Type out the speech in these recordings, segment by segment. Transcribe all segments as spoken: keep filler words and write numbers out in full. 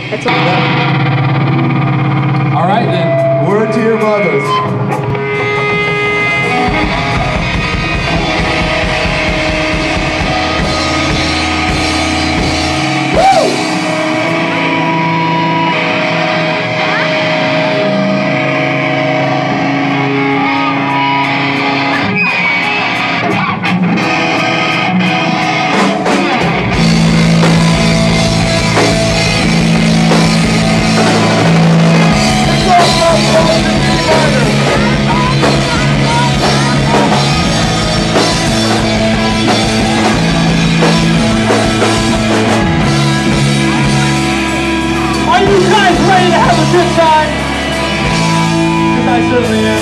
That's all. All right then. Word to your mothers. Are you guys ready to have a good time? Because I certainly am.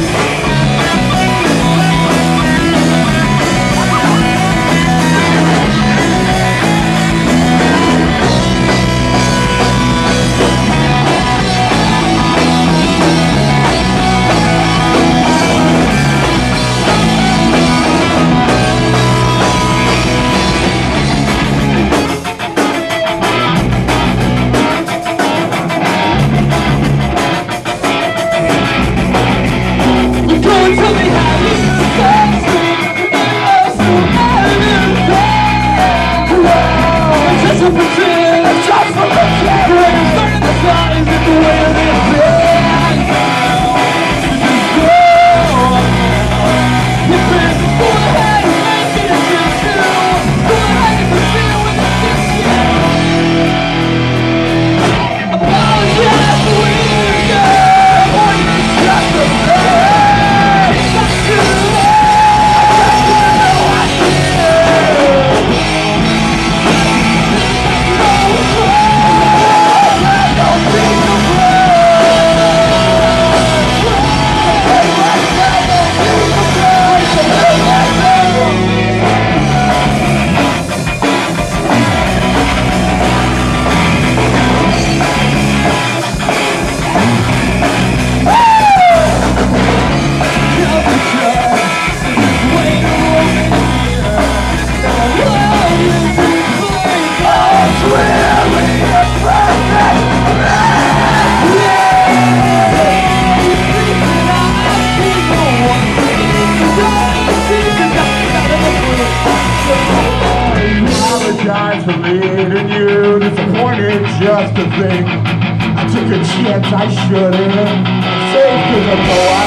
For leading you disappointed just to think I took a chance I shouldn't. I'm safe cause I know I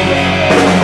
did.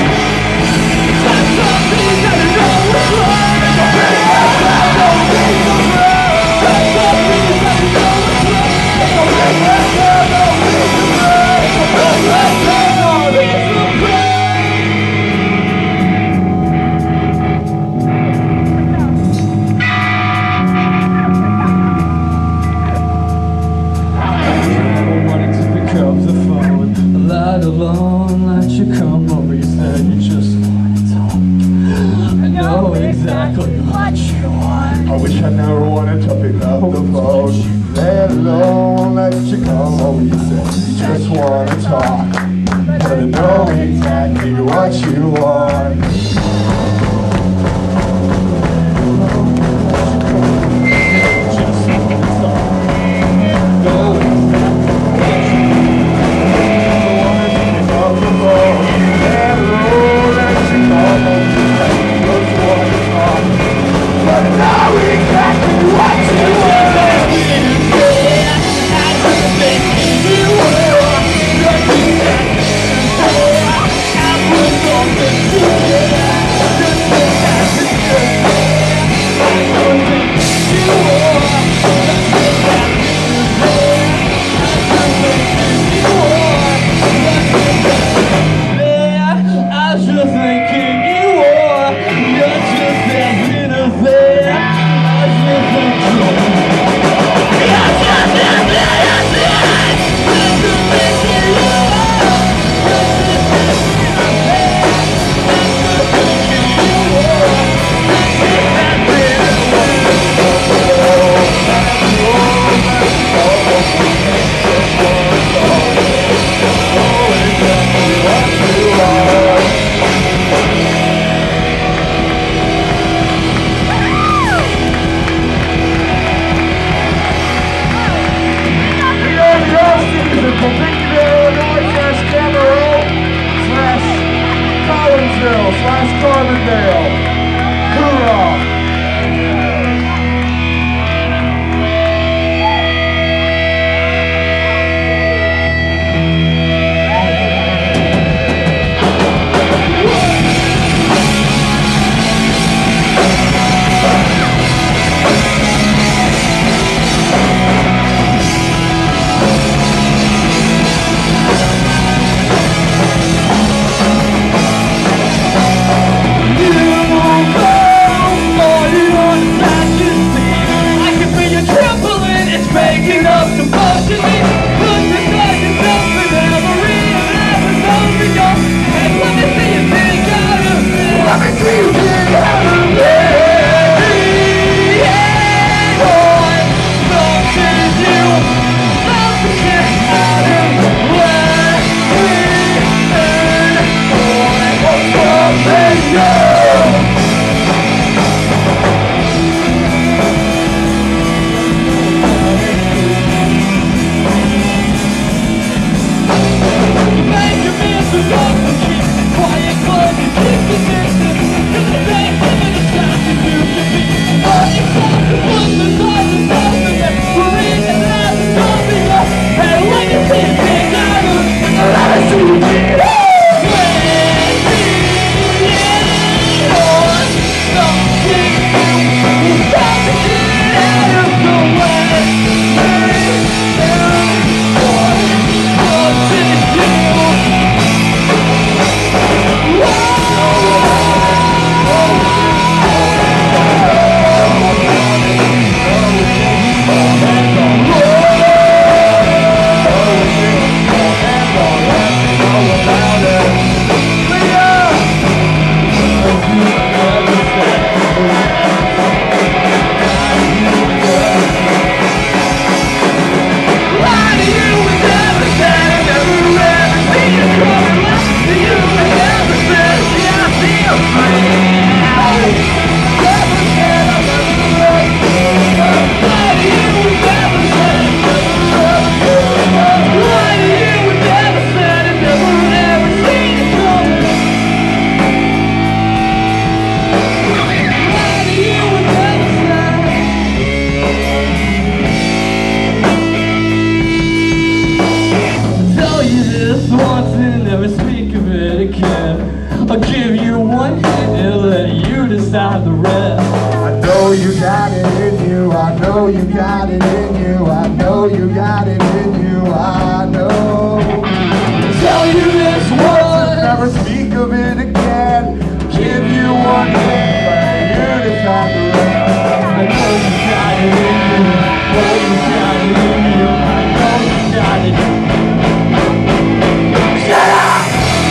Alone, let you come over. You said you just want to talk. I know exactly what you want. I wish I never wanted to pick up the phone. Let alone let you come over. You said you just want to talk, but I know exactly what you want. Yeah. you got it in you, I know. Tell you this one, Never speak of it again. Give you one thing, but you decide to run. I know you got it in you. Know you got it in you. I know you got it. Shut up!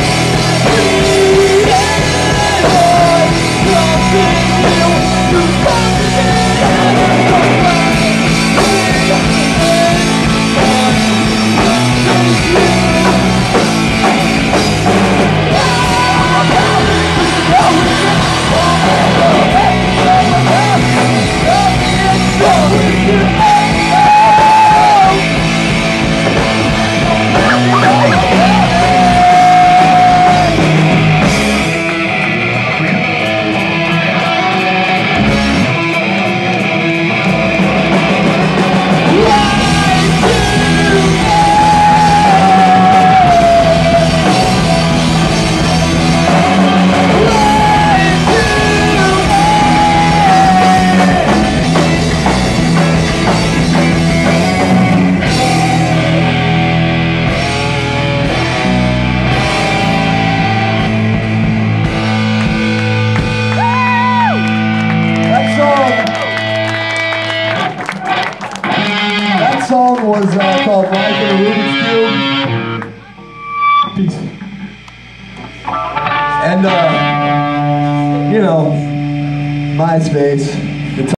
That song was uh, called Life in a Rubiks Cube. Peace. And, uh, you know, MySpace.